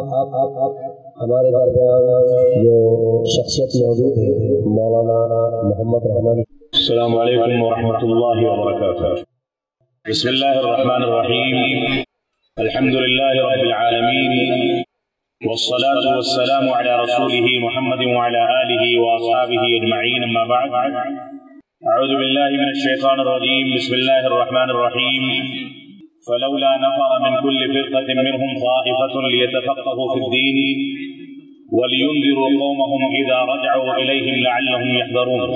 ہمارے درمیان جو شخصیت موجود ہے مولانا محمد رحمان. السلام علیکم ورحمۃ اللہ وبرکاتہ. بسم اللہ الرحمن الرحیم. الحمد للہ رب العالمین والصلاة والسلام على رسوله محمد وعلى آله وأصحابه أجمعين. أما بعد، أعوذ بالله من الشيطان الرجيم. بسم الله الرحمن الرحيم. فلولا نفر من كل فرقة منهم طائفة ليتفقهوا في الدين ولينذروا قومهم إذا رجعوا إليهم لعلهم يحذرون.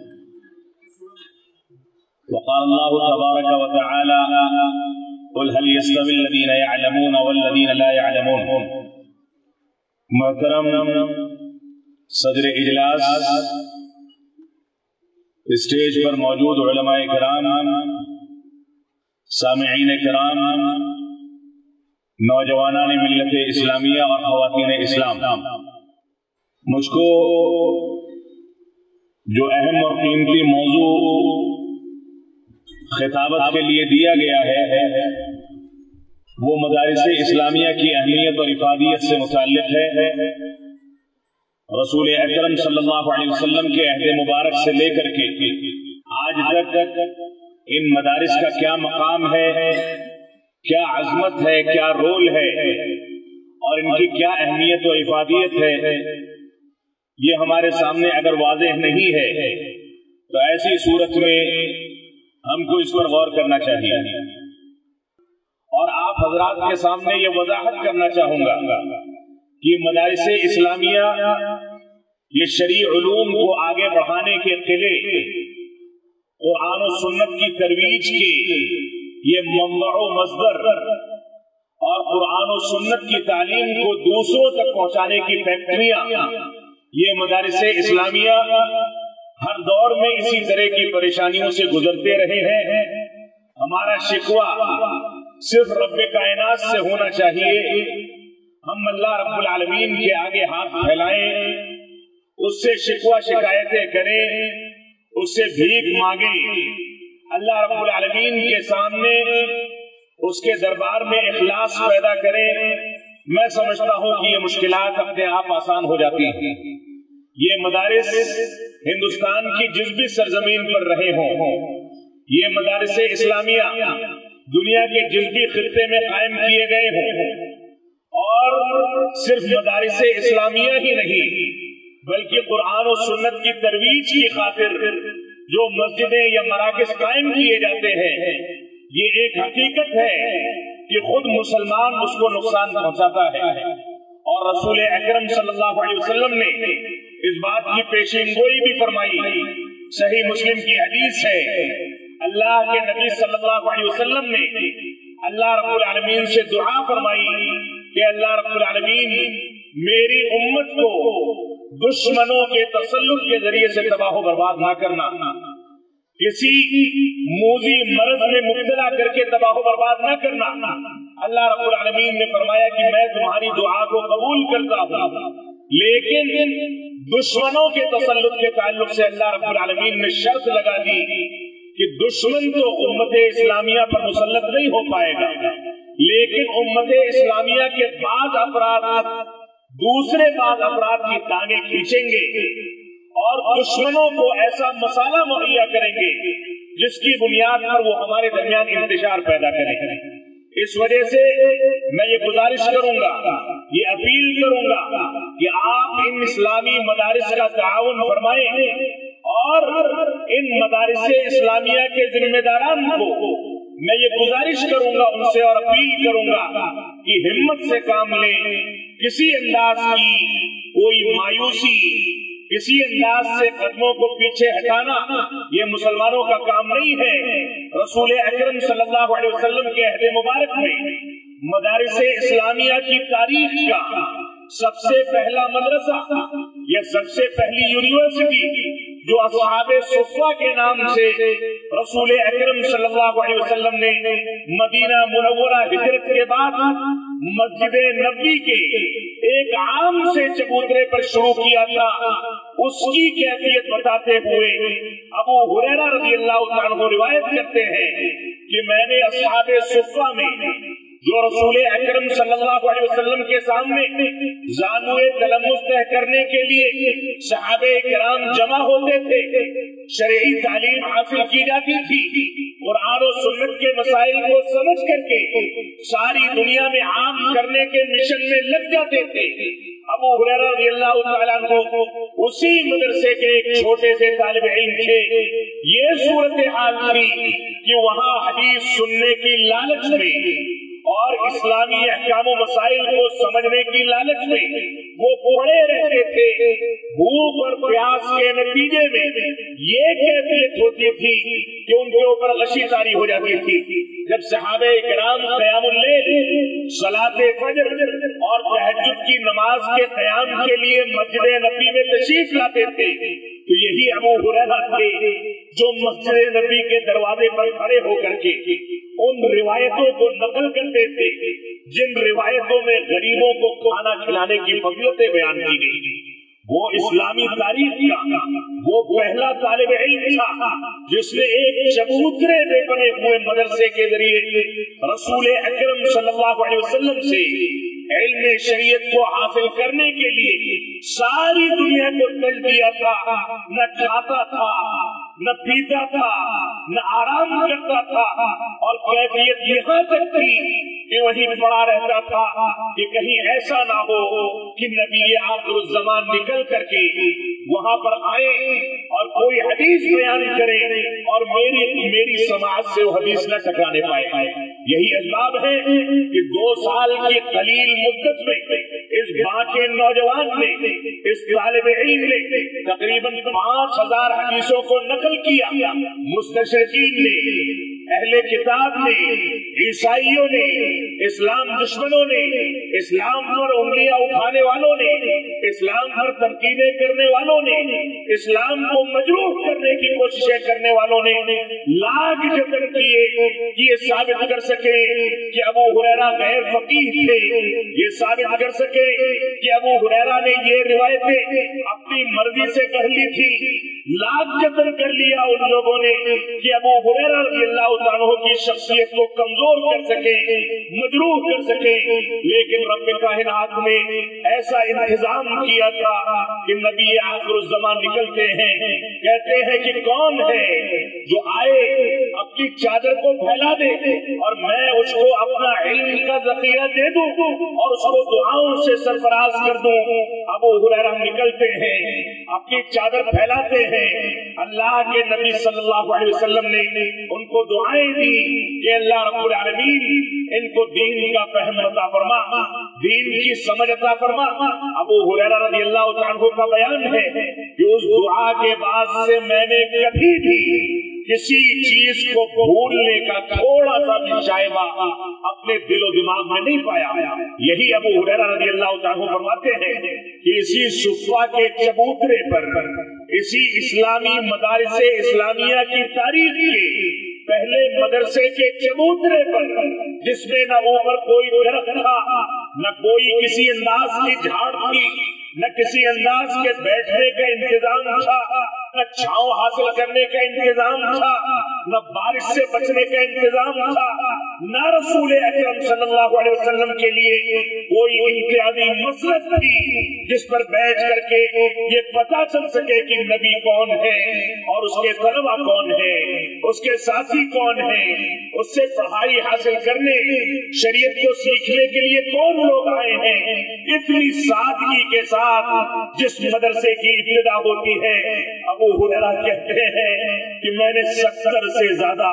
وقال الله تبارك وتعالى: قل هل يستوي الذين يعلمون والذين لا يعلمون. محترم صدر اجلاس، اسٹیج پر موجود علماء کرام، سامعین کرام، نوجوانان ملت اسلامیہ اور خواتین اسلام، مجھ کو جو اہم اور قیمتی موضوع خطابت کے لیے دیا گیا ہے وہ مدارس اسلامیہ کی اہمیت اور افادیت سے متعلق ہے. رسول اکرم صلی اللہ علیہ وسلم کے عہد مبارک سے لے کر کے آج تک ان مدارس کا کیا مقام ہے، کیا عظمت ہے، کیا رول ہے اور ان کی کیا اہمیت و افادیت ہے، یہ ہمارے سامنے اگر واضح نہیں ہے تو ایسی صورت میں ہم کو اس پر غور کرنا چاہیے. اور آپ حضرات کے سامنے یہ وضاحت کرنا چاہوں گا کہ مدارس اسلامیہ یہ شرعی علوم کو آگے بڑھانے کے قلعے، قرآن و سنت کی ترویج کے یہ منبع و مصدر اور قرآن و سنت کی تعلیم کو دوسروں تک پہنچانے کی فیکٹریاں، یہ مدارس اسلامیہ ہر دور میں اسی طرح کی پریشانیوں سے گزرتے رہے ہیں. ہمارا شکوہ صرف رب کائنات سے ہونا چاہیے. ہم اللہ رب العالمین کے آگے ہاتھ پھیلائیں، اس سے شکوہ شکایتیں کریں، اس سے بھیک مانگیں، اللہ رب العالمین کے سامنے اس کے دربار میں اخلاص پیدا کریں. میں سمجھتا ہوں کہ یہ مشکلات اپنے آپ آسان ہو جاتی ہیں. یہ مدارس ہندوستان کی جس بھی سرزمین پر رہے ہوں، یہ مدارس اسلامیہ دنیا کے جس بھی خطے میں قائم کیے گئے ہوں، اور صرف مدارس اسلامیہ ہی نہیں بلکہ قرآن و سنت کی ترویج کی خاطر جو مسجدیں یا مراکز قائم کیے جاتے ہیں، یہ ایک حقیقت ہے کہ خود مسلمان اس کو نقصان پہنچاتا ہے. اور رسول اکرم صلی اللہ علیہ وسلم نے اس بات کی پیشین گوئی بھی فرمائی. صحیح مسلم کی حدیث ہے، اللہ کے نبی صلی اللہ علیہ وسلم نے اللہ رب العالمین سے دعا فرمائی کہ اللہ رب العالمین میری امت کو دشمنوں کے تسلط کے ذریعے سے تباہ و برباد نہ کرنا، کسی موذی مرض میں مبتلا کر کے تباہ و برباد نہ کرنا. اللہ رب العالمین نے فرمایا کہ میں تمہاری دعا کو قبول کرتا ہوں، لیکن دشمنوں کے تسلط کے تعلق سے اللہ رب العالمین نے شرط لگا دی کہ دشمن تو امت اسلامیہ پر مسلط نہیں ہو پائے گا، لیکن امت اسلامیہ کے بعض افراد دوسرے بعض افراد کی ٹانگیں کھینچیں گے اور دشمنوں کو ایسا مسالہ مہیا کریں گے جس کی بنیاد پر وہ ہمارے درمیان انتشار پیدا کریں. اس وجہ سے میں یہ گزارش کروں گا، یہ اپیل کروں گا کہ آپ ان اسلامی مدارس کا تعاون فرمائیں اور ان مدارس اسلامیہ کے ذمہ داران کو میں یہ گزارش کروں گا ان سے اور اپیل کروں گا کہ ہمت سے کام لیں. کسی انداز کی کوئی مایوسی، کسی انداز سے قدموں کو پیچھے ہٹانا یہ مسلمانوں کا کام نہیں ہے. رسول اکرم صلی اللہ علیہ وسلم کے عہد مبارک میں مدارس اسلامیہ کی تاریخ کا سب سے پہلا مدرسہ یا سب سے پہلی یونیورسٹی جو اصحاب صفہ کے نام سے رسول اکرم صلی اللہ علیہ وسلم نے مدینہ منورہ ہجرت کے بعد مسجد نبوی کے ایک عام سے چبوترے پر شروع کیا تھا، اس کی کیفیت بتاتے ہوئے ابو ہریرہ رضی اللہ عنہ روایت کرتے ہیں کہ میں نے اصحاب صفہ میں जो रसूल अकरम सल्लल्लाहु अलैहि वसल्लम के सामने ज़ानुए तलम्मुस तय करने के लिए सहाबे किराम जमा होते थे, शरई तालीम हासिल की जाती थी, कुरान और सुन्नत के मसाइल को समझ करके सारी दुनिया में आम करने के मिशन में लग जाते थे। अबू हुरैरा रज़ियल्लाहु तआला अन्हु उसी मदरसे के एक छोटे से तालिब इल्म थे। ये सूरत हाल थी कि वहाँ हदीस सुनने की लालच में और इस्लामी अहकाम व मसाइल को समझने की लालच में वो पड़े रहते थे। भूख और प्यास के नतीजे में ये कैफियत होती थी कि उनके ऊपर गशी तारी हो जाती थी। जब सहाबे किराम क़यामुल लैल, सलाते फजर और तहज्जुद की नमाज के क़याम के लिए मस्जिद नबी में तशरीफ लाते थे, तो यही अबू हुरैरा थे जो मस्जिद नबी के दरवाजे पर खड़े होकर के उन रिवायतों को नकल करते थे जिन रिवायतों में गरीबों को खाना खिलाने की फजीलतें बयान की गई। वो इस्लामी तारीख का वो पहला तालिब इल्म था जिसने एक चबूतरे में बने हुए मदरसे के जरिए रसूल अकरम सल्लल्लाहु अलैहि वसल्लम से इल्म शरीयत को हासिल करने के लिए सारी दुनिया को तज दिया था। न खाता था, न पीता था, न आराम करता था, और कैफियत यहाँ तक थी कि वहीं पड़ा रहता था कि कहीं ऐसा ना हो कि नबी आखिर ज़मान निकल करके वहाँ पर आए और कोई हदीस बयान करे और मेरी समाज से वो हदीस न टकराने पाए। यही असबाब है कि 2 साल की कलील मुद्दत में इस बाके नौजवान ने, इस तालिब इल्म ने तकरीबन 5000 हदीसों को नकल किया। मुस्तशरीकीन ने, अहले किताब ने, ईसाइयों ने, इस्लाम दुश्मनों ने, इस्लाम पर उंगलियां उठाने वालों ने, इस्लाम पर तनकीदें करने वालों ने, इस्लाम को मजरूह करने की कोशिशें करने वालों ने लाख जतन किए कि ये साबित कर सके कि अबू हुरैरा गैर फकीह थे, ये साबित कर सके कि अबू हुरैरा ने ये रिवायतें अपनी मर्जी से कह ली थी। लाख जतन कर लिया उन लोगों ने कि अबू हुरैरा रज़ियल्लाहु ताला अन्हु की शख्सियत को कमजोर कर सके, मजरूह कर सके, लेकिन रब्बे कायनात ने ऐसा इंतजाम किया था कि नबी आखिर ज़मान निकलते हैं, कहते हैं कि कौन है जो आए अपनी चादर को फैला दे और मैं उसको अपना इल्म का ज़ख़ीरा दे दूं और उसको दुआओं से सरफराज कर दूं। अबू हुरैरा निकलते हैं, अपनी चादर फैलाते हैं। अल्लाह के नबी सल्लल्लाहु अलैहि वसल्लम ने उनको दुआएं दी कि अल्लाह रब्बुल आलमीन इनको दीन का फहम अता फरमा, दीन की समझ अता फरमा। अबू हुरैरा रज़ियल्लाहु अन्हु का बयान है कि उस दुआ के बाद से मैंने कभी भी किसी चीज को भूलने का थोड़ा सा भी शायबा अपने दिलो दिमाग में नहीं पाया। यही अबू हुरैरा रज़ियल्लाहु अन्हु फरमाते हैं कि इसी सुफ़ा के चबूतरे पर, इसी इस्लामी मदारिसे इस्लामिया की तारीख के पहले मदरसे के चबूतरे पर, जिसमें न ऊपर कोई दरख्त था, न कोई किसी अंदाज की झाड़ थी, न किसी अंदाज के बैठने का इंतजाम था, न छांव हासिल करने का इंतजाम था, न बारिश से बचने का इंतजाम था, न रसूल अकरम सल्लल्लाहु अलैहि वसल्लम के लिए कोई इम्तियाजी मसलक थी जिस पर बैठ करके ये पता चल सके कि नबी कौन है और उसके तलबा कौन है, उसके साथी कौन है, उससे पढ़ाई हासिल करने, शरीयत को सीखने के लिए कौन लोग आए हैं। इतनी सादगी के साथ जिस मदरसे की इब्तिदा होती है, अबू हुरैरा कहते हैं कि मैंने 70 से ज्यादा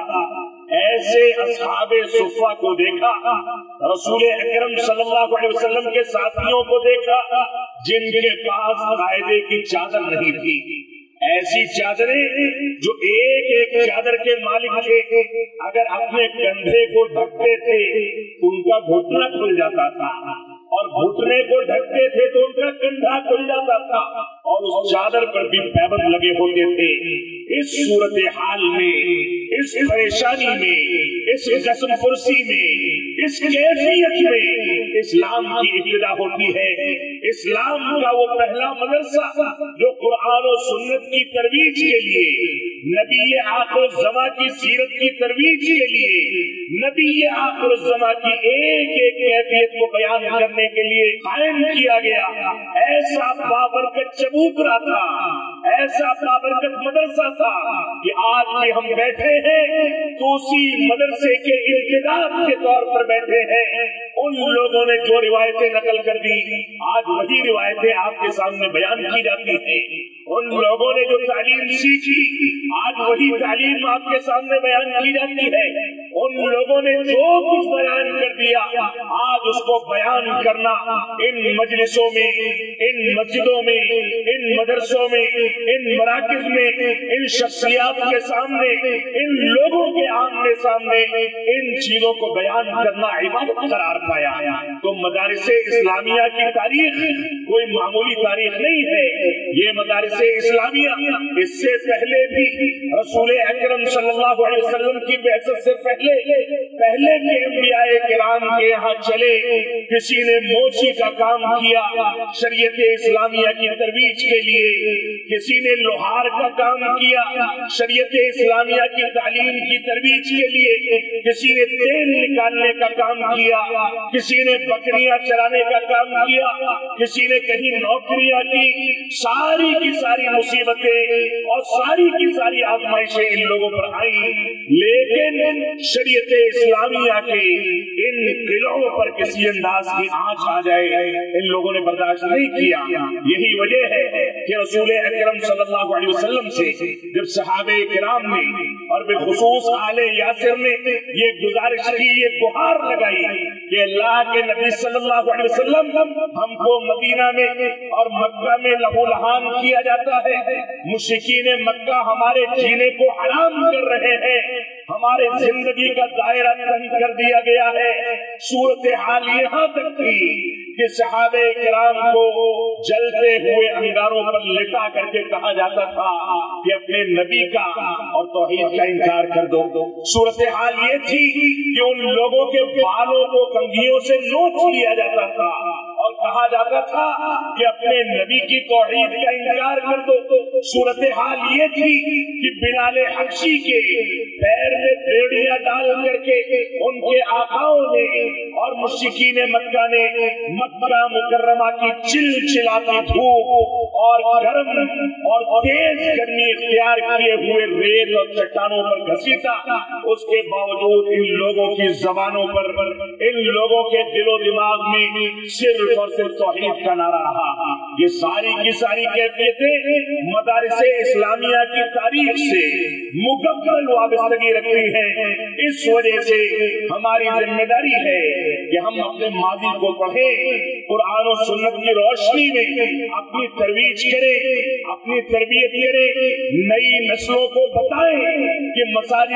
ऐसे अस्हाबे सुफ़ा को देखा, रसूल अकरम सल्लल्लाहु अलैहि वसल्लम के साथियों को देखा जिनके पास कायदे की चादर नहीं थी। ऐसी चादरें जो एक एक चादर के मालिक थे, अगर अपने कंधे को ढकते थे तो उनका घुटना खुल जाता था, और घुटने को ढकते थे तो उनका कंधा खुल जाता था, और उस चादर पर भी पैबंद लगे होते थे। इस सूरत हाल में, इस परेशानी में, इस कसम कुर्सी में, इस कैफियत में इस्लाम की इब्तिदा होती है। इस्लाम का वो पहला मदरसा जो कुरान और सुन्नत की तरवीज के लिए नबी आखिर ज़मा की सीरत की तरवीज के लिए, नबी आखिर ज़मा की एक एक कैफियत को बयान करने के लिए कायम किया गया। ऐसा बाबरकत चबूतरा था, ऐसा बाबरकत मदरसा था कि आज भी हम बैठे हैं तो उसी मदरसे के इब्तिदाअ के तौर पर बैठे हैं। उन लोगों ने जो रिवायतें नकल कर दी, आज वही रिवायतें आपके सामने बयान की जाती हैं। उन लोगों ने जो तालीम सीखी, आज वही तालीम आपके सामने बयान की जाती है। उन लोगों ने जो कुछ बयान कर दिया, आज उसको बयान करना इन मजलिसों में, इन मस्जिदों में, इन मदरसों में, इन मराकिज में, इन शख्सियात के सामने, इन लोगों के आमने सामने इन चीजों को बयान करना इबादत करार पाया। तो मदारिसे इस्लामिया की तारीख कोई मामूली तारीख नहीं है। ये मदारिसे इस्लामिया इससे पहले भी रसूल अकरम सल्लल्लाहु अलैहि वसल्लम की बिअसत से पहले के अंबियाए किराम के यहाँ चले। किसी ने मोची का काम किया शरीयत इस्लामिया की तरवीज के लिए, किसी ने लोहार का काम किया शरीयत इस्लामिया की तालीम की तरवीज के लिए, किसी ने तेल निकालने का काम किया, किसी ने बकरियां चराने का काम किया, किसी ने कहीं नौकरियां की। सारी की सारी मुसीबतें और सारी की सारी आजमाइशें इन लोगों पर आई, लेकिन शरीयत इस्लामिया के इन किलों पर किसी अंदाज की आंच आ जाए इन लोगों ने बर्दाश्त नहीं किया। यही वजह है कि रसूल अकरम सल्लल्लाहु अलैहि वसल्लम से जब सहाबे किराम ने और बिखुसूस आले यासिर ने ये गुजारिश की, ये गुहार लगाई कि अल्लाह के नबी सल्लल्लाहु अलैहि वसल्लम, हमको मदीना में और मक्का में लहूलहान किया जाता है, मुशरिकीन मक्का हमारे जीने को हराम कर रहे हैं, हमारे जिंदगी का दायरा तंग कर दिया गया है। सूरत हाल यहाँ तक थी कि सहाबे किराम को जलते हुए अंगारों पर लिटा करके कहा जाता था कि अपने नबी का और तौहीद का इनकार कर दो। सूरत हाल ये थी कि उन लोगों के बालों को कंघियों से नोच लिया जाता था और कहा जाता था कि अपने नबी की तौहीद का इनकार कर दो। सूरत हाल ये थी कि बिलाल हबशी के पैर में बेड़ियां डाल करके उनके आकाओं ने और मुश्रिकीन मक्का ने मक्का मुकर्रमा की चिलचिलाती धूप और गर्म और तेज गर्मी इख्तियार किए हुए रेत और चट्टानों पर घसीटा। उसके बावजूद इन लोगों की जबानों पर, इन लोगों के दिलो दिमाग में सिर्फ और सिर्फ तौहीद का नारा रहा। ये सारी की सारी कैफियतें मदारिसे इस्लामिया की तारीख से मुकम्मल वाबस्तगी रखती है। इस वजह से हमारी जिम्मेदारी है कि हम अपने माजी को पढ़ें, कुरान और सुन्नत की रोशनी में अपनी तरवीज करें, अपनी तरबियत करें, नई नस्लों को बताएं कि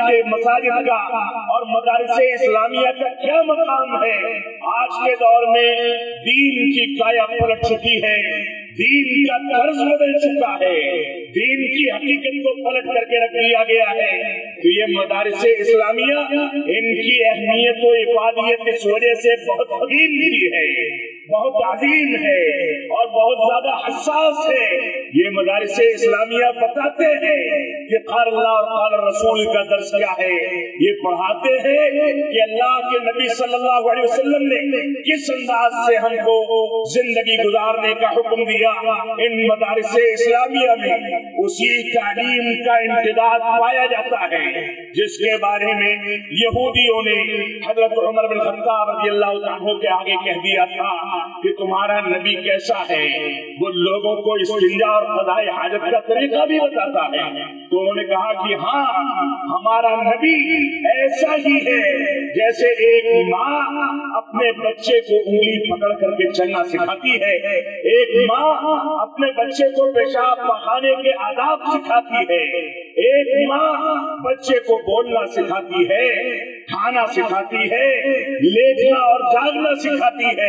मसाजिद का और मदारिसे इस्लामिया का क्या मकाम है। आज के दौर में दीन की काया पलट चुकी है, दीन का तर्ज बदल चुका है, दीन की हकीकत को पलट करके रख दिया गया है। तो ये मदारिसे इस्लामिया, इनकी अहमियत और इफादियत इस वजह से बहुत अजीम भी है, बहुत अजीम है और बहुत ज्यादा हसास है। ये मदारिसे इस्लामिया बताते हैं कि क़ाल अल्लाह और क़ाल रसूल का दर्स क्या है। ये पढ़ाते हैं कि अल्लाह के नबी सल्लल्लाहु अलैहि वसल्लम ने किस अंदाज से हमको जिंदगी गुजारने का हुक्म दिया। इन मदारिसे इस्लामिया में उसी तालीम का इम्तिदाद पाया जाता है जिसके बारे में यहूदियों ने हजरत उमर बिन खत्ताब रज़ियल्लाहु अन्हु के आगे कह दिया था कि तुम्हारा नबी कैसा है। वो लोगों को इस्तिंजा और क़ज़ाए हाजत का तरीका भी बताता है। तो उन्होंने कहा कि हाँ, हमारा नबी ऐसा ही है जैसे एक माँ अपने बच्चे को उंगली पकड़ करके चलना सिखाती है, एक माँ अपने बच्चे को पेशाब पखाने के आदाब सिखाती है, एक माँ बच्चे को बोलना सिखाती है, खाना सिखाती है, लेटना और जागना सिखाती है।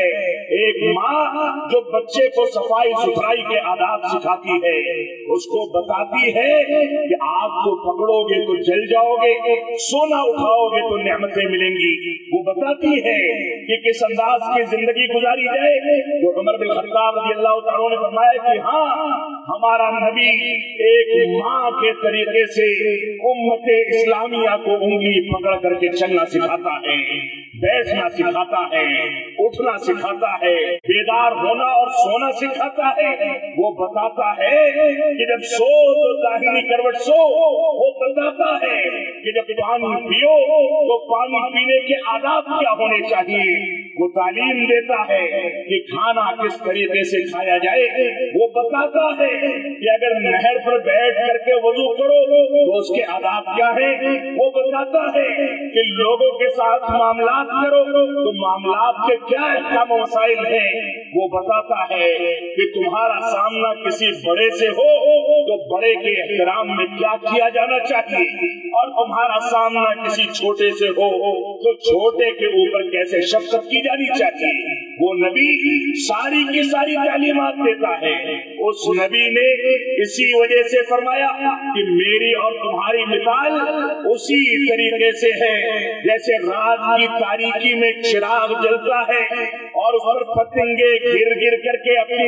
एक माँ जो बच्चे को सफाई सुथराई के आदाब सिखाती है, उसको बताती है कि आग को पकड़ोगे तो जल जाओगे, सोना उठाओगे तो नेमतें मिलेंगी, वो बताती है कि किस अंदाज की जिंदगी गुजारी जाए। तो उमर बिन खत्ताब रज़ियल्लाहु तआला ने फरमाया कि हाँ, हमारा नबी एक माँ के तरीके से उम्मते इस्लामिया को उंगली पकड़ करके चलना सिखाता है, बैठना सिखाता है, उठना सिखाता है, बेदार होना और सोना सिखाता है। वो बताता है कि जब सो तो दाहिनी करवट सो, वो बताता है कि जब पानी पियो तो पानी पीने के आदाब क्या होने चाहिए, वो तालीम देता है कि खाना किस तरीके से खाया जाए, वो बताता है कि अगर नहर पर बैठ करके वजू करो तो उसके आदाब क्या है, वो बताता है कि लोगों के साथ मामलात करो तो मामलात के क्या अहकाम मसाइल है, वो बताता है कि तुम्हारा सामना किसी बड़े से हो तो बड़े के एहतराम में क्या किया जाना चाहिए, और तुम्हारा सामना किसी छोटे से हो तो छोटे के ऊपर कैसे शफकत की जानी चाहिए। वो नबी सारी की सारी तालीमात देता है। उस नबी ने इसी वजह से फरमाया कि मेरी और तुम्हारी मिसाल उसी तरीके से है जैसे रात की तारीकी में चिराग जलता है और उस पर पतंगे गिर गिर करके अपनी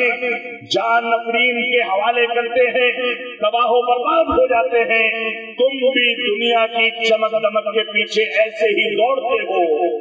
जान नफरीन के हवाले करते हैं, तबाह बर्बाद हो जाते हैं। तुम भी दुनिया की चमक दमक के पीछे ऐसे ही दौड़ते हो,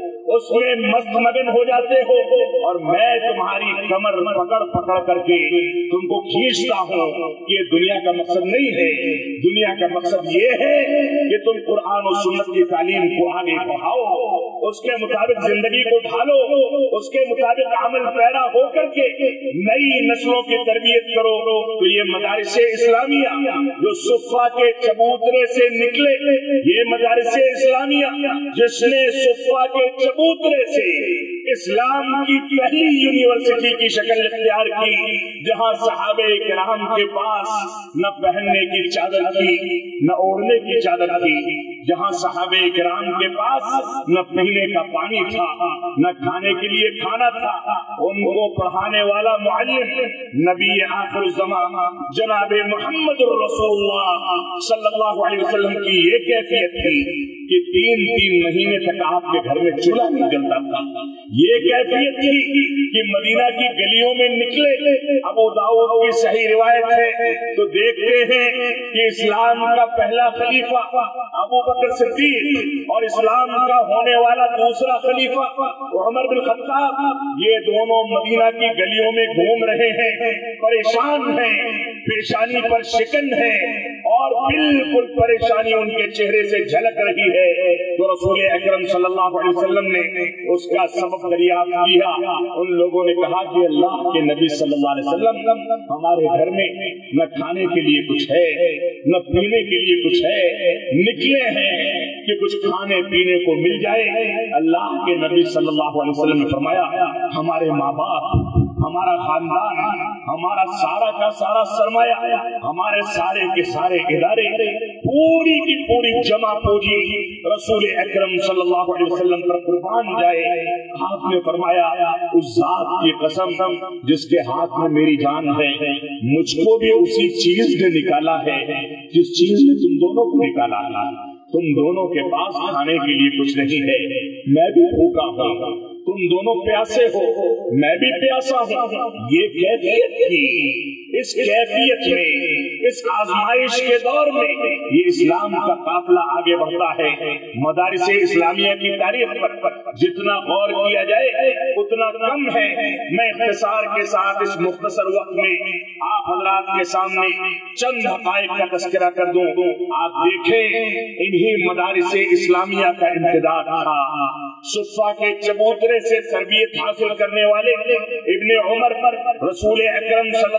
उसमें मस्त मगन हो जाते हो, और मैं तुम्हारी कमर पकड़ पकड़ करके तुमको खींचता हूँ। ये दुनिया का मकसद नहीं है, दुनिया का मकसद ये है कि तुम कुरान और सुन्नत की तालीम को आगे बढ़ाओ, उसके मुताबिक जिंदगी को ढालो, उसके मुताबिक अमल पैदा हो करके नई नस्लों की तरबियत करो। तो ये मदारिसे इस्लामिया जो सुफ़ा के चबूतरे से निकले, ये मदारिसे इस्लामिया जिसने सुफ़ा के चबूतरे से इस्लाम की पहली यूनिवर्सिटी की शक्ल इख्तियार की, जहाँ सहाबे किराम के पास न पहनने की चादर थी न ओढ़ने की चादर थी, जहाँ सहाबे किराम के पास न पीने का पानी था न खाने के लिए खाना था, उनको पढ़ाने वाला मुअल्लिम नबी आखिर ज़माना जनाबे मोहम्मद रसूलुल्लाह सल्लल्लाहु अलैहि वसल्लम की ये कैफियत थी कि 3-3 महीने तक आपके घर में चूल्हा नहीं जलता था। ये कैफियत थी कि मदीना की गलियों में निकले, अबू दाऊद की सही रिवायत है तो देखते हैं कि इस्लाम का पहला खलीफा अबू बकर सिद्दीक और इस्लाम का होने वाला दूसरा खलीफा उमर बिन खत्ताब, ये दोनों मदीना की गलियों में घूम रहे हैं, परेशान हैं, पेशानी पर शिकन है और बिल्कुल परेशानी उनके चेहरे से झलक रही है। तो रसूल अकरम सल्लल्लाहु अलैहि वसल्लम ने उसका सबब दरियाफ्त किया। उन लोगों ने कहा कि अल्लाह के नबी सल्लल्लाहु अलैहि वसल्लम, हमारे घर में न खाने के लिए कुछ है न पीने के लिए कुछ है, निकले हैं कि कुछ खाने पीने को मिल जाए। अल्लाह के नबी सल्लल्लाहु अलैहि वसल्लम ने फरमाया, हमारे माँ बाप, हमारा खानदान, हमारा सारा का सारा सरमाया, हमारे सारे के सारे इदारे, पूरी की पूरी जमा पूंजी रसूल अकरम सल्लल्लाहु अलैहि वसल्लम पर कुर्बान जाए। आपने फरमाया, उस जात की कसम जिसके हाथ में मेरी जान है, मुझको भी उसी चीज ने निकाला है जिस चीज ने तुम दोनों को निकाला है। तुम दोनों के पास खाने के लिए कुछ नहीं है, मैं भी भूखा हूँ, तुम दोनों प्यासे हो, मैं भी प्यासा हूँ। ये कैफियत थी। इस कैफियत में, इस आजमाइश के दौर में ये इस्लाम का काफिला आगे बढ़ता है। मदारिसे इस्लामिया की तारीख पर जितना गौर किया जाए उतना कम है। मैं इख्तिसार के साथ इस मुख्तसर वक्त में आप हजरात के सामने चंद हक़ाइक़ का तज़किरा कर दूं। आप देखें, इन्हीं मदारिसे इस्लामिया का इम्तिदाद था। सुफ़ा के चबूतरे से तरबियत हासिल करने वाले इब्ने उमर पर रसूल अकरम सल्लल्लाहु अलैहि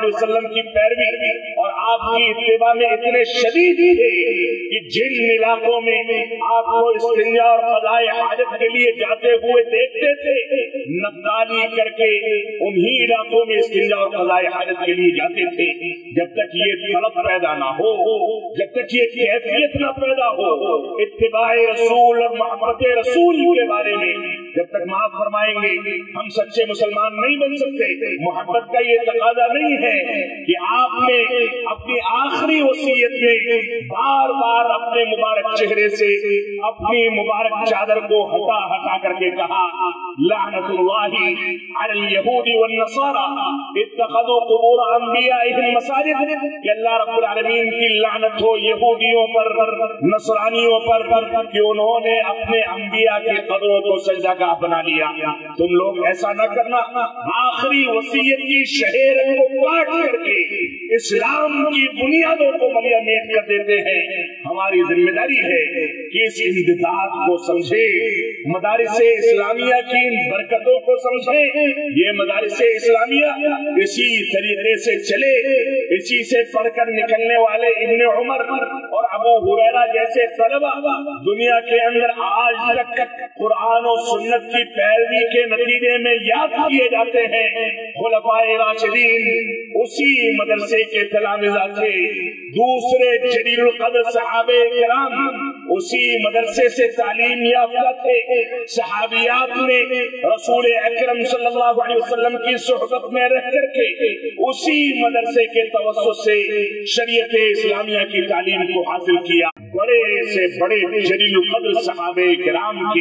अलैहि वसल्लम की पैरवी और आपकी इत्तिबा में इतने शदीद थे कि जिन इलाकों में आपको इस्तिंजा और क़ज़ाए हाजत के लिए जाते हुए देखते थे, नक़ाली करके उन्हीं इलाकों में इस्तिंजा और क़ज़ाए हाजत के लिए जाते थे। जब तक ये तलब पैदा ना हो, जब तक ये कैफियत ना पैदा हो इत्तिबाए रसूल और मोहब्बत रसूल के बारे में, जब तक माफ फरमाएंगे हम सच्चे मुसलमान नहीं बन सकते। मोहब्बत का ये तकाजा नहीं है कि आपने अपनी आखिरी वसीयत में बार बार अपने मुबारक चेहरे से अपनी मुबारक चादर को हटा हटा करके कहा, लानतुल्लाहि अलल यहूदी वन नसारा इत्तखज़ू कुबूर अंबियाइहिम मसाजिद, कि अल्लाह रब्बुल आलमीन की लानत हो यहूदियों पर, नसरानियों पर कि उन्होंने अपने अंबिया के कब्रों को सजदागाह बना लिया। तुम लोग ऐसा न करना। आखिरी वसीयत की शहर को काट करके इस्लाम की बुनियादों को मलियामेट कर देते हैं। हमारी जिम्मेदारी है कि इस इम्तिदाद को समझे, मदारिसे इस्लामिया की इन बरकतों को समझे। ये मदारिसे इस्लामिया इसी तरीके से चले, इसी से पढ़कर निकलने वाले इब्ने उमर और अबू हुरैरा जैसे तलबा दुनिया के अंदर आज तक कुरान और सुन्नत की पैरवी के नतीजे में याद किए जाते हैं। खुलफाए राशिदीन उसी मदरसे के तलामिज़ा थे। दूसरे जलीलुल क़द्र सहाबे किराम उसी मदरसे से तालीम याफ्ता थे। सहाबियात ने रसूल अकरम सल्लल्लाहु अलैहि वसल्लम की सोहबत में रह करके उसी मदरसे के तवस्सुस से शरीयत इस्लामिया की तालीम को हासिल किया। बड़े से बड़े जलीलुल क़द्र सहाबे किराम की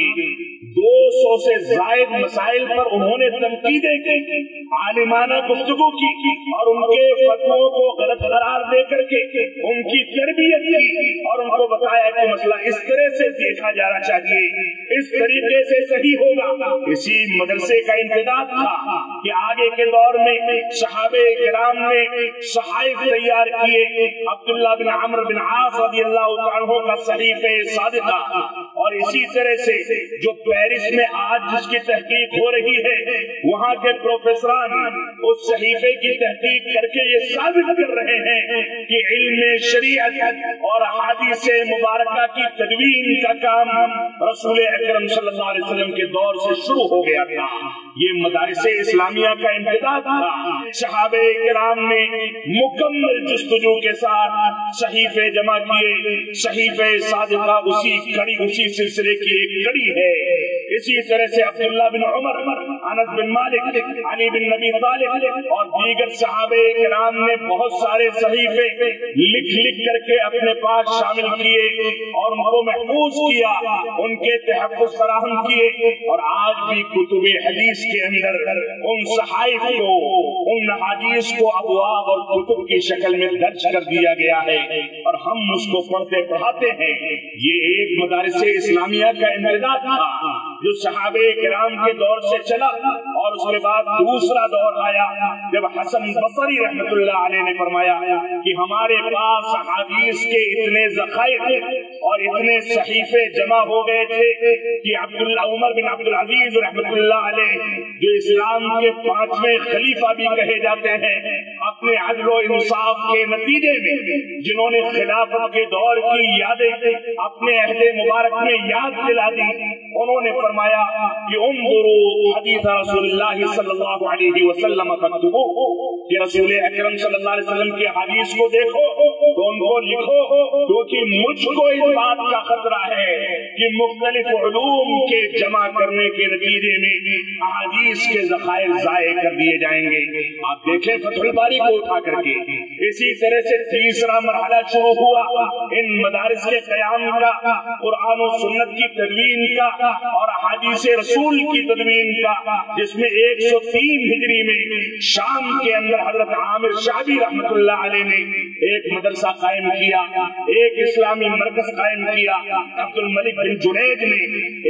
200 से ज़ायद मसाइल पर उन्होंने तनकीदें की, आलिमाना गुफ्तगू की और उनके फतवों को गलत करार दे करके उनकी तरबियत की और उनको बताया कि मसला इस तरह से देखा जाना चाहिए, इस तरीके से सही होगा। इसी मदरसे का इम्तिदाद था कि आगे के दौर में सहाबे किराम ने सहाइफ तैयार किए। अब्दुल्लाह बिन अम्र बिन आस रज़ियल्लाहु अन्हु का सहीफे सादिका, और इसी तरह से जो पेरिस में आज जिसकी तहकीक हो रही है वहाँ के प्रोफेसरान उस सहीफे की तहकीक करके ये साबित कर रहे हैं कि इल्म शरीयत और हदीस मुबारका की तदवीन का काम रसूल अकरम सल्लल्लाहु अलैहि वसल्लम के दौर से शुरू हो गया था। ये मदारिसे इस्लामिया का इम्तिदाद था। सहाबे किराम ने मुकम्मल जुस्तजू के साथ सहीफे जमा किए। सहीफे सादिका उसी कड़ी, उसी सिलसिले की एक कड़ी है। इसी तरह से अब्दुल्लाह बिन उमर, अनस बिन मालिक, अली बिन नबी तालिब और दीगर सहाबे किराम ने बहुत सारे सहीफे लिख लिख करके अपने पास शामिल किए और उनको महफूज किया, उनके तहफ़्फ़ुज़ फराहम किए। और आज भी कुतुबे हदीस के अंदर उन सहाइफ को, उन हदीस को अबवाब और कुतुब की शक्ल में दर्ज कर दिया गया है और हम उसको पढ़ते पढ़ाते हैं। ये एक मदारिसे इस्लामिया का इम्तिदाद था जो सहाबे किराम के दौर से चला। और उसके बाद दूसरा दौर आया जब हसन बसरी रहमतुल्लाह अलैह ने फरमाया कि हमारे पास हदीस के इतने ज़खायर और इतने सहीफे जमा हो गए थे कि अब्दुल्ला उमर बिन अब्दुल अजीज रहमतुल्लाह अलैह, जो इस्लाम के 5वें खलीफा भी कहे जाते हैं, अपने अदल और इंसाफ के नतीजे में जिन्होंने खिलाफत के दौर की यादें अपने अहदे मुबारक में याद दिला दी, उन्होंने फरमाया कि उन्ज़ुरू हदीस रसूलुल्लाह सल्लल्लाहु अलैहि वसल्लम फक्तुबू, कि रसूल अकरम सल्लल्लाहु अलैहि वसल्लम के हदीस को देखो तो उनको लिखो, क्योंकि मुझको इस बात का खतरा है कि मुख्तलिफ उलूम के जमा करने के नतीजे में अहादीस के ज़खायर ज़ाये कर दिए जाएंगे। आप देखें फतहुल बारी को उठा करके। इसी तरह से तीसरा मरहला शुरू हुआ इन मदारिस के क़याम का, कुरान और सुन्नत की तदवीन का और अहादीस रसूल की तदवीन का, जिसमें 103 हिजरी में शाम के अंदर हजरत आमिर शाबी रहमतुल्लाह अलैह ने एक मदरसा कायम किया, एक इस्लामी मरकज कायम किया। अब्दुल मलिक बिन जुनैद ने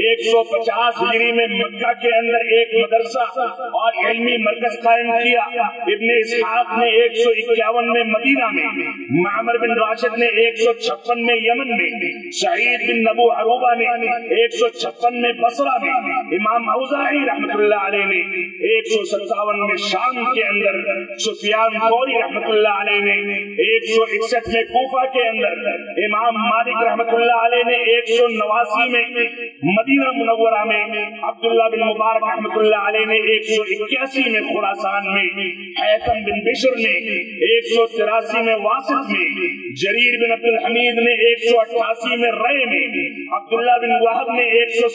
150 हिजरी में मक्का के अंदर एक मदरसा और इल्मी मरकज कायम किया। इब्ने इसहाक ने 151 में मदीना में, मामर बिन राशिद ने 156 में यमन में, सईद बिन नबू अरूबा ने 156 में बसरा बसरा में इमाम औज़ाई रहमतुल्लाह अलैह ने 157 में शाम के अंदर सुफियान थौरी रहमतुल्लाह अलैह ने 161 में कूफा के अंदर इमाम मालिक रहमतुल्लाह अलैह ने 189 में मदीना मुनव्वरा में अब्दुल्लाह बिन मुबारक रहमतुल्लाह अलैह ने 181 में खुरासान में हैतम बिन बिशर ने 183 में वासित में जरीर बिन अब्दुल हमीद ने 188 में रय में अब्दुल्लाह बिन वहब ने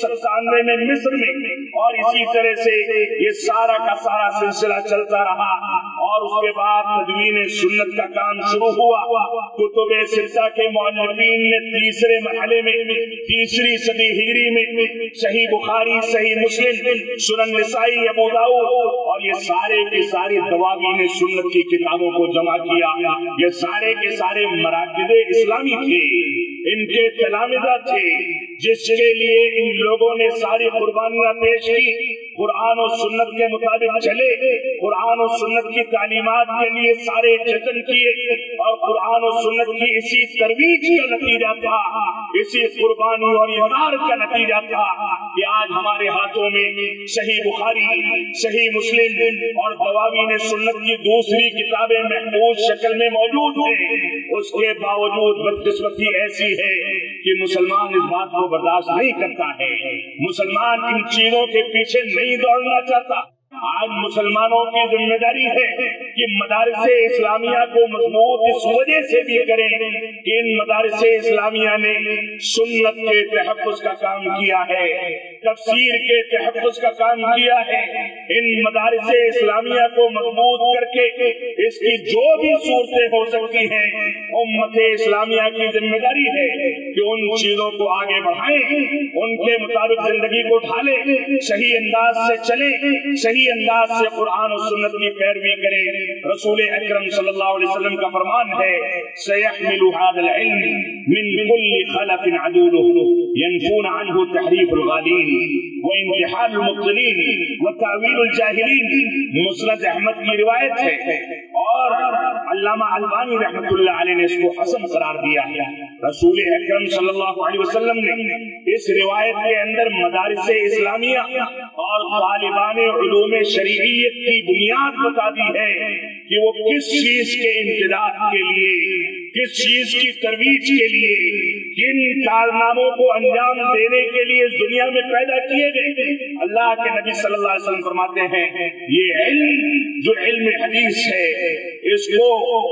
197 में मिस्र में और इसी तरह से ये सारा का सारा सिलसिला चलता रहा। और उसके बाद तदवीन सुन्नत का काम शुरू हुआ। कुतुब सित्ता के मुअल्लिफीन ने तीसरे मरहले में तीसरी सदी हिजरी में सही बुखारी, सही मुस्लिम, सुनन निसाई, अबू दाऊद और ये सारे के सारे दवावीन सुन्नत की किताबों को जमा किया। ये सारे के सारे मराकिज़े इस्लामी थे, इनके तलामिज़ा थे, जिसके लिए इन लोगों ने सारी कुर्बानियां पेश की। कुरान और सुन्नत के मुताबिक चले, कुरान और सुन्नत की तालीमात के लिए सारे जतन किए और कुरान और सुन्नत की इसी तरवीज का नतीजा था, इसी कुर्बानी और इज़हार का नतीजा था कि आज हमारे हाथों में सही बुखारी, सही मुस्लिम और दवावीन सुन्नत की दूसरी किताबें महफूज शक्ल में मौजूद हैं। उसके बावजूद बदकिस्मती ऐसी है कि मुसलमान इस बात को बर्दाश्त नहीं करता है, मुसलमान इन चीजों के पीछे नहीं दौड़ना चाहता। आज मुसलमानों की जिम्मेदारी है कि मदारिसे इस्लामिया को मजबूत इस वजह से भी करें कि इन मदारिसे इस्लामिया ने सुन्नत के तहफ़्फ़ुज़ का काम किया है, तफसीर के तहफ़्फ़ुज़ का काम किया है। इन मदारिसे इस्लामिया को मजबूत करके इसकी जो भी सूरतें हो सकती हैं, उम्मते इस्लामिया की जिम्मेदारी है कि उन चीजों को आगे बढ़ाएं, उनके मुताबिक जिंदगी को ढालें, सही अंदाज से चलें, सही अंदाज से कुरान और सुन्नत की पैरवी करें। रसूल अकरम सल्लल्लाहु अलैहि वसल्लम का फरमान है, सयहमिलु हादल इल्म मिन कुल्ली खलफिन अदूलुहु यनफून अन्हु तहरीफुल गालीन व इंतिहालुल मुब्तिलीन व तावीलुल जाहिलीन। मुस्नद अहमद की रिवायत है और अल्लामा अलबानी रहमतुल्लाह अलैह ने इसको हसन करार दिया है। रसूल अकरम सल्लल्लाहु अलैहि वसल्लम ने इस रिवायत के अंदर मदारिसे इस्लामिया और तालिबान उलूम शरीयत की बुनियाद बता दी है कि वो किस चीज के इम्तिदाद के लिए, किस चीज की तरवीज के लिए, किन कारनामों को अंजाम देने के लिए इस दुनिया में पैदा किए गए। अल्लाह के नबी सल्लल्लाहु अलैहि वसल्लम फरमाते हैं, ये इल्म जो इल्म हदीस है, इसको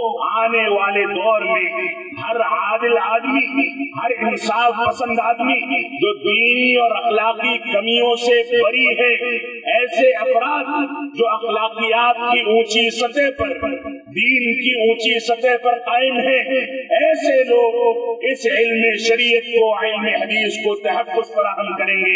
आने वाले दौर में हर आदिल आदमी, हर इंसाफ पसंद आदमी जो दीनी और अखलाकी कमियों से बरी है, ऐसे अफराद जो अखलाकियात की ऊंची सतह पर, दीन की ऊंची सतह पर कायम है, ऐसे लोग इस इल्म शरीयत को, इल्म हदीस को तहफ़्फ़ुज़ फराहम करेंगे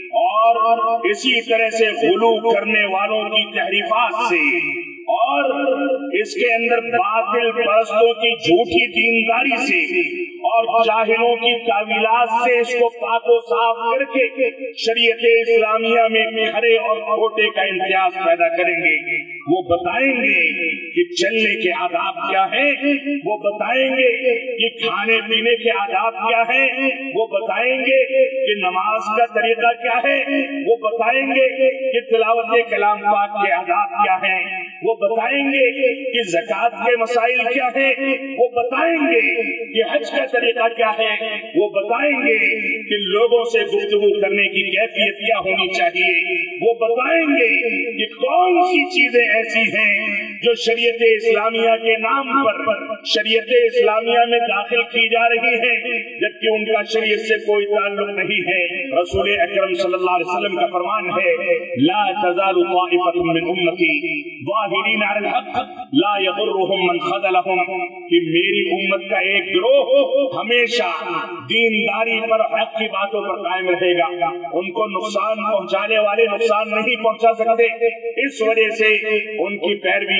और इसी तरह से गुलू करने वालों की तहरीफात से और इसके अंदर बातिल परस्तों की झूठी दीनदारी से और जाहिलों की तावीलात से इसको पाको साफ करके शरीयत इस्लामिया में खरे और खोटे का इम्तियाज पैदा करेंगे। वो बताएंगे कि चलने के आदाब क्या है, वो बताएंगे कि खाने पीने के आदाब क्या है, वो बताएंगे कि नमाज का तरीका क्या है, वो बताएंगे कि तिलावत कलाम पाक के आदाब क्या है, वो बताएंगे कि ज़कात के मसाइल क्या है, वो बताएंगे कि हज का तरीका क्या है, वो बताएंगे कि लोगों से गुफ्तगू करने की कैफियत क्या होनी चाहिए, वो बताएंगे कि कौन सी चीजें ऐसी हैं जो शरीयत इस्लामिया के नाम पर शरीयत इस्लामिया में दाखिल की जा रही हैं, जबकि उनका शरीयत से कोई ताल्लुक नहीं है। रसूल अकरम सल्लल्लाहु अलैहि वसल्लम का फरमान है, ला तज़ालु ताइफ़तुम मिन उम्मती ज़ाहिरीन अलल हक़ ला यदुर्रुहुम मन ख़ज़लहुम, कि मेरी उम्मत का एक गिरोह हमेशा दीनदारी पर, हक की बातों पर कायम रहेगा, उनको नुकसान पहुंचाने वाले नुकसान नहीं पहुंचा सकते। इस वजह से उनकी पैरवी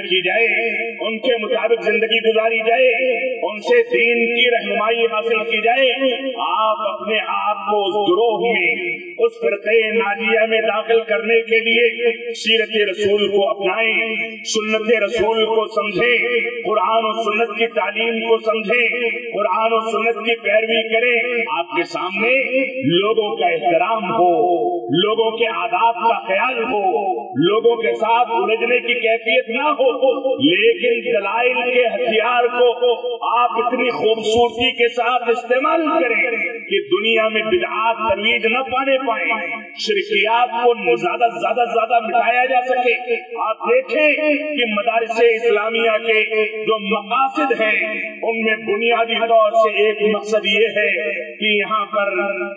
की जाए, उनके मुताबिक जिंदगी गुजारी जाए, उनसे दीन की रहनुमाई हासिल की जाए। आप अपने आप को उस गिरोह में, उस फिरक़े नाजिया में दाखिल करने के लिए सीरत रसूल को अपनाएं, सुन्नत रसूल को समझें, कुरान और सुन्नत की तालीम को समझें, कुरान और सुन्नत की पैरवी करें। आपके सामने लोगों का एहतराम हो, लोगों के आदाब का ख्याल हो, लोगों के साथ उलझने की कैफियत ना हो, लेकिन दलाइल के हथियार को आप इतनी खूबसूरती के साथ इस्तेमाल करें कि दुनिया में बिदआत तरवीज न पाने पाए, शिरकियात को ज्यादा मिटाया जा सके। आप देखें कि मदारिसे इस्लामिया के जो मकासद हैं, उनमें बुनियादी तौर से एक मकसद ये है कि यहाँ पर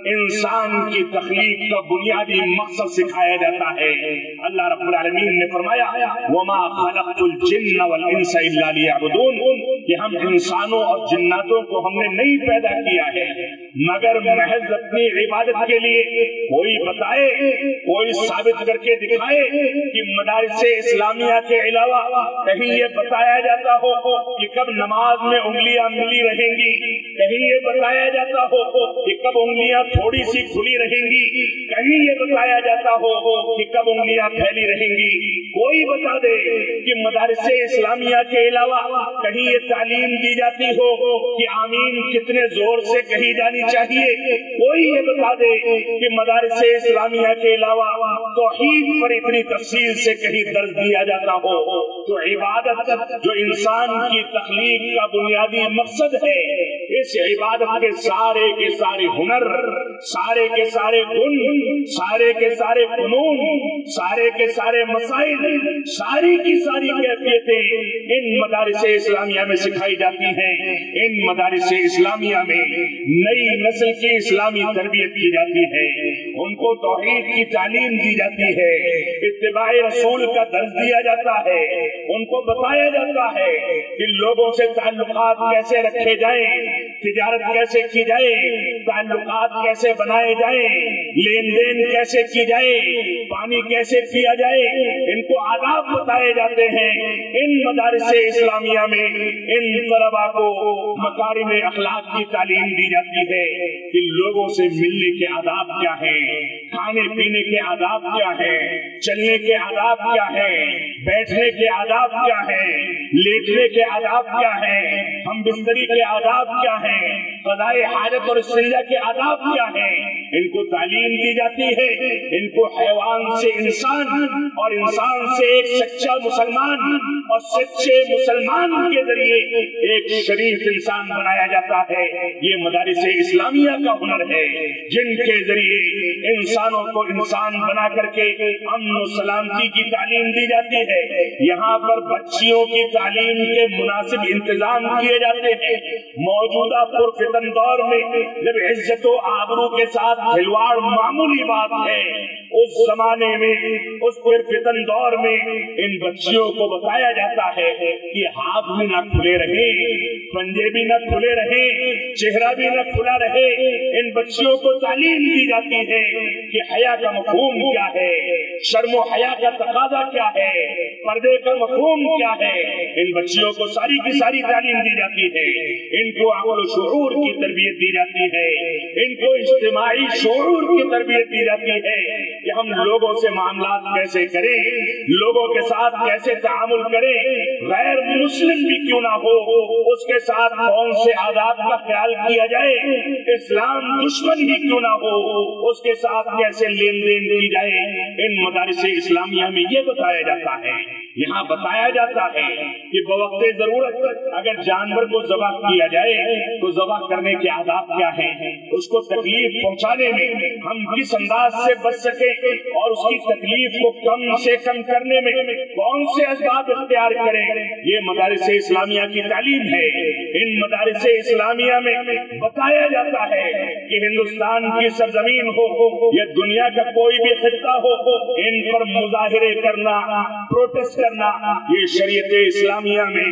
इंसान की तख्लीक का बुनियादी मकसद सिखाया जाता है। अल्लाह रब्बुल आलमीन ने फरमाया, वमा खलक़तुल जिन्न वल इंसा इल्ला लियअबुदून, कि हम इंसानों और जिन्नातों को हमने नहीं पैदा किया है मगर महज अपनी इबादत के लिए। कोई बताए, कोई साबित करके दिखाए कि मदारिसे इस्लामिया के अलावा कहीं ये बताया जाता हो कि कब नमाज में उंगलियां मिली रहेंगी, कहीं ये बताया जाता हो कि कब उंगलियां थोड़ी सी खुली रहेंगी, कहीं ये बताया जाता हो कि कब उंगलियां फैली रहेंगी। कोई बता दे कि मदारिसे इस्लामिया के अलावा कहीं ये तालीम दी जाती हो कि आमीन कितने जोर से कही जानी चाहिए। कोई ये बता दे कि मदारिसे इस्लामिया के अलावा तौहीद पर इतनी तफसील से कहीं दर्ज दिया जाता हो। तो इबादत जो इंसान की तख्लीक का बुनियादी मकसद है, इस इबादत के सारे हुनर, सारे के सारे गुण, सारे के सारे फनून, सारे के सारे मसाइल, सारी की सारी कैफियतें इन मदारिसे इस्लामिया में सिखाई जाती हैं। इन मदारिसे इस्लामिया में नई नस्ल की इस्लामी तरबियत की जाती है, उनको तौहीद की तालीम दी जाती है, इत्तिबाए रसूल का दर्ज दिया जाता है, उनको बताया जाता है कि लोगों से ताल्लुकात कैसे रखे जाए, तिजारत कैसे की जाए, ताल्लुकात कैसे बनाए जाए, लेन देन कैसे की जाए, पानी कैसे पिया जाए, इनको आदाब बताए जाते हैं। इन मदारिसे इस्लामिया में इन तलबा को मकारिम अखलाक की तालीम दी जाती है कि लोगों से मिलने के आदाब क्या है, खाने पीने के आदाब क्या है, चलने के आदाब क्या है, बैठने के आदाब क्या है, लेटने के आदाब क्या है, हम बिस्तरी के आदाब क्या है, क़ज़ाए हाजत और इस्तिंजा के आदाब क्या है, इनको तालीम दी जाती है। इनको हैवान से इंसान और इंसान से एक सच्चा मुसलमान और सच्चे मुसलमान के जरिए एक शरीफ इंसान बनाया जाता है। ये मदारिसे इस्लामिया का हुनर है, जिनके जरिए इंसानों को इंसान बना करके अमन और सलामती की तालीम दी जाती है। यहाँ पर बच्चियों की तालीम के मुनासिब इंतजाम किए जाते हैं। मौजूदा पुरफितन दौर में जब इज्जत व आबरू के साथ खिलवाड़ मामूली बात है, उस जमाने में, उस पुरफितन दौर में इन बच्चियों को बताया जाता है कि हाथ भी न खुले रहे, पंजे भी न खुले रहे, चेहरा भी न खुला रहे। इन बच्चियों को तालीम दी जाती है कि हया का मफहूम क्या है, शर्म हया का तकाजा क्या है, पर्दे का मफहूम क्या है। इन बच्चियों को सारी की सारी तालीम दी जाती है। इनको अक़ल शऊर की तरबियत दी जाती है, इनको इज्तिमाई शऊर की तरबियत दी जाती है कि हम लोगों से मामलात कैसे करें, लोगों के साथ कैसे तामुल करें, गैर मुस्लिम भी क्यों ना हो उसके साथ कौन से आदाब का ख्याल किया जाए, इस्लाम दुश्मन ही क्यों ना हो उसके साथ कैसे लेन देन की जाए। इन मदारिसे इस्लामिया में ये बताया जाता है। यहाँ बताया जाता है कि बवक्ते जरूरत अगर जानवर को ज़बह किया जाए तो ज़बह करने के आदाब क्या हैं, उसको तकलीफ पहुँचाने में हम किस अंदाज से बच सके और उसकी तकलीफ को कम से कम करने में कौन से असबाब इख्तियार करें, ये मदारिसे इस्लामिया की तालीम है। इन मदारिसे इस्लामिया में बताया जाता है कि हिंदुस्तान की सरजमीन हो या दुनिया का कोई भी खित्ता हो, इन पर मुजाहिरे करना, प्रोटेस्ट करना, ये शरीयत इस्लामिया में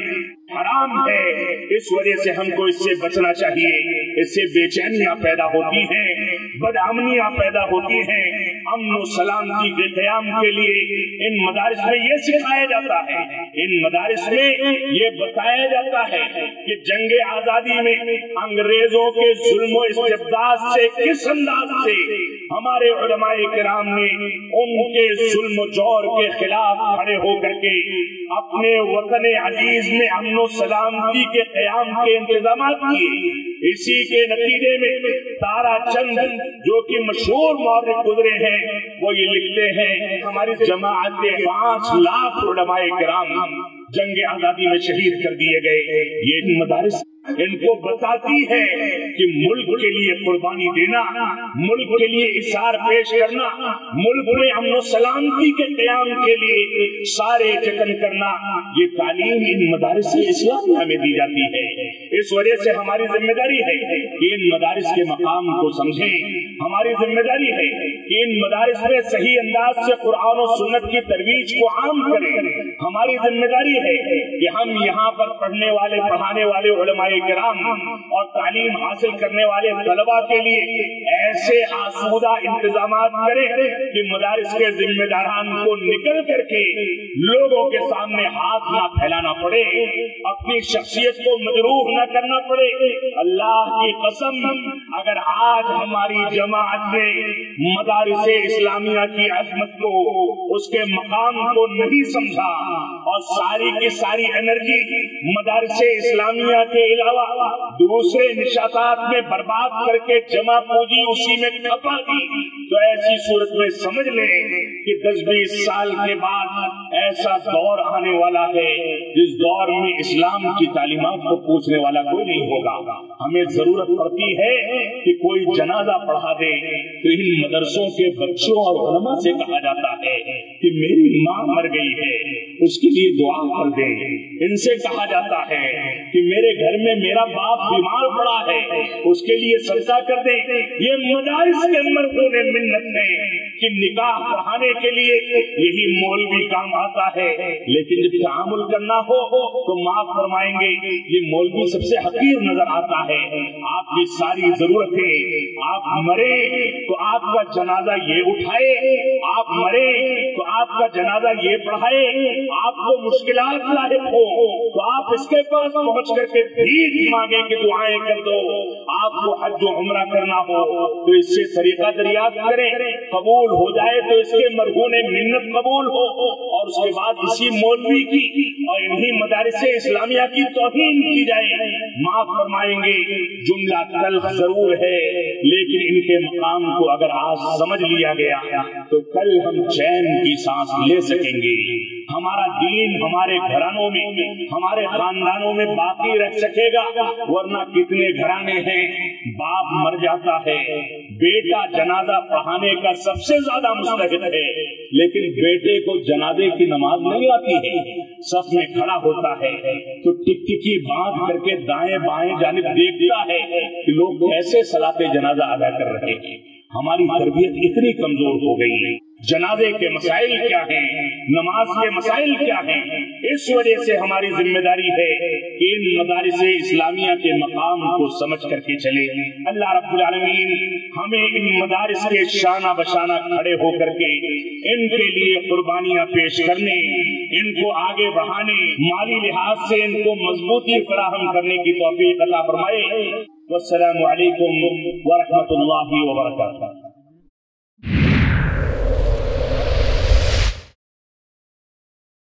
हराम है। इस वजह से हमको इससे बचना चाहिए। इससे बेचैनियां पैदा होती हैं, बदअमनियां पैदा होती हैं। अमन सलामती के क़याम के लिए इन मदारिस में ये सिखाया जाता है, इन मदारिस में ये बताया जाता है कि जंगे आजादी में अंग्रेजों के जुल्म इस्तिबदाद से किस अंदाज से हमारे उलमाए किराम ने उनके जुल्म जौर के खिलाफ खड़े होकर के अपने वतन अजीज में अमन सलामती के क़याम के इंतजाम किए। इसी के नतीजे में ताराचंद जो कि मशहूर मौर्रिख गुजरे हैं, वो ये लिखते हैं हमारी जमाअत 5 लाख उलमाए किराम जंग आजादी में शहीद कर दिए गए। ये मदारिस इनको बताती है कि मुल्क के लिए कुर्बानी देना, मुल्क के लिए इशार पेश करना, मुल्क में अमन सलामती के क़याम के लिए सारे जतन करना, ये तालीम इन मदारिस इस्लामिया में दी जाती है। इस वजह से हमारी जिम्मेदारी है कि इन मदारिस के मकाम को समझें। हमारी जिम्मेदारी है कि इन मदारिस में सही अंदाज से कुरान और सुन्नत की तरवीज को आम करें। हमारी जिम्मेदारी है कि हम यहाँ पर पढ़ने वाले पढ़ाने वाले उलमाए किराम और तालीम हासिल करने वाले तलबा के लिए ऐसे आसूदा इंतजामात करें कि मदारिस के जिम्मेदारान को निकल करके लोगों के सामने हाथ ना फैलाना पड़े, अपनी शख्सियत को मजरूह न करना पड़े। अल्लाह की कसम, अगर आज हमारी जमात ने मदारिस इस्लामिया की अजमत को, उसके मकाम को नहीं समझा और सारी की सारी एनर्जी मदारिस इस्लामिया के अलावा दूसरे निशातात में बर्बाद करके जमा पूंजी उसी में खपा दी, तो ऐसी सूरत में समझ लें कि 10-20 साल के बाद ऐसा दौर आने वाला है जिस दौर में इस्लाम की तालीमात को पूछने वाला कोई नहीं होगा। हमें जरूरत पड़ती है कि कोई जनाजा पढ़ा दे तो इन मदरसों के बच्चों और उलमा से कहा जाता है कि मेरी माँ मर गई है, उसके लिए दुआ कर दे। इनसे कहा जाता है कि मेरे घर में मेरा बाप बीमार पड़ा है, उसके लिए सदका कर दे। ये मदारिस के मरहूम मिन्नत है कि निकाह पढ़ाने के लिए यही मौलवी काम आता है, लेकिन जब तामुल करना हो तो माफ फरमाएंगे ये मौलवी सबसे हकीर नजर आता है। आपकी सारी जरूरतें, आप मरे तो आपका जनाजा ये उठाए, आप मरे तो आपका जनाजा ये पढ़ाए, आपको मुश्किलात लाहिक हो तो आप इसके पास पहुँच करके भीख मांगे कि दुआएं कर दो। आपको हज व उम्रा करना हो तो इससे तरीका दरियाफ्त करें, कबूल हो जाए तो इसके मरहूने मिन्नत कबूल हो और उसके बाद इसी मौलवी की और इन्हीं मदारिस इस्लामिया की तौहीन की जाए। माफ फरमाएंगे, जुमला तल्ख जरूर है, लेकिन इनके मकाम को अगर आज समझ लिया गया तो कल हम चैन की सांस ले सकेंगे। हमारा दीन हमारे घरानों में, हमारे खानदानों में बाकी रह सकेगा। वरना कितने घराने हैं बाप मर जाता है, बेटा जनाजा पढ़ाने का सबसे ज्यादा मुस्तहिक है, लेकिन बेटे को जनाजे की नमाज नहीं आती है। सफ में खड़ा होता है तो टिकटिकी बांध करके दाएं बाएं जानिब देखता है कि लोग कैसे सलाते जनाजा अदा कर रहे हैं। हमारी तरबियत इतनी कमजोर हो गई है। जनाजे के मसाइल क्या हैं, नमाज के मसाइल क्या हैं, इस वजह से हमारी जिम्मेदारी है कि इन मदारिस इस्लामिया के मकाम को समझ करके चले। अल्लाह रब्बुल आलमीन हमें इन मदारिस के शाना बशाना खड़े होकर के इनके लिए कुर्बानियां पेश करने, इनको आगे बढ़ाने, माली लिहाज से इनको मजबूती फराहम करने की तौफीक अता फरमाए। वस्सलामु अलैकुम व रहमतुल्लाहि व बरकातुहू।